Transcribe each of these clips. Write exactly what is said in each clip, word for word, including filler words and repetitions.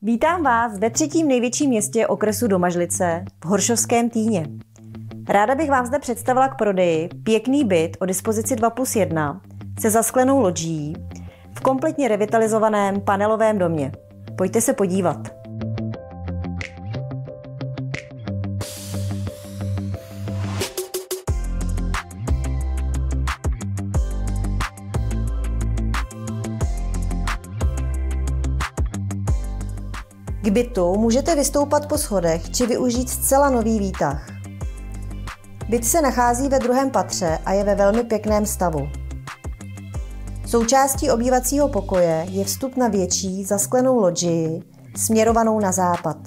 Vítám vás ve třetím největším městě okresu Domažlice, v Horšovském Týně. Ráda bych vám zde představila k prodeji pěkný byt o dispozici dva plus jedna se zasklenou lodžií v kompletně revitalizovaném panelovém domě. Pojďte se podívat. K bytu můžete vystoupat po schodech či využít zcela nový výtah. Byt se nachází ve druhém patře a je ve velmi pěkném stavu. Součástí obývacího pokoje je vstup na větší zasklenou lodžii směrovanou na západ.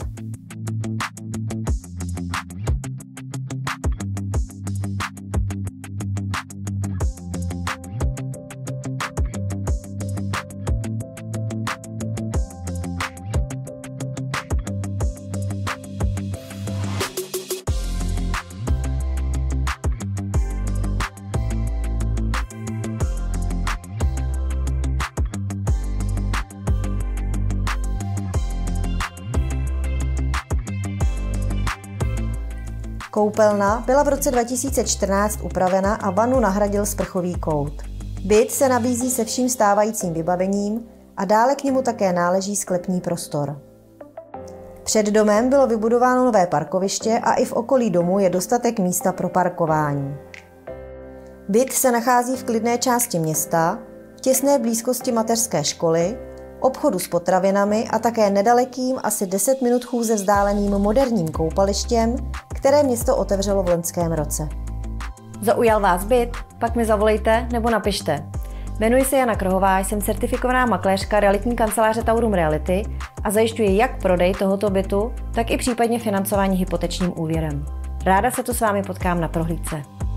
Koupelna byla v roce dva tisíce čtrnáct upravena a vanu nahradil sprchový kout. Byt se nabízí se vším stávajícím vybavením a dále k němu také náleží sklepní prostor. Před domem bylo vybudováno nové parkoviště a i v okolí domu je dostatek místa pro parkování. Byt se nachází v klidné části města, v těsné blízkosti mateřské školy, obchodu s potravinami a také nedalekým asi deset minut chůze vzdáleným moderním koupalištěm, které město otevřelo v loňském roce. Zaujal vás byt? Pak mi zavolejte nebo napište. Jmenuji se Jana Krhová, jsem certifikovaná makléřka realitní kanceláře Taurum Reality a zajišťuji jak prodej tohoto bytu, tak i případně financování hypotečním úvěrem. Ráda se tu s vámi potkám na prohlídce.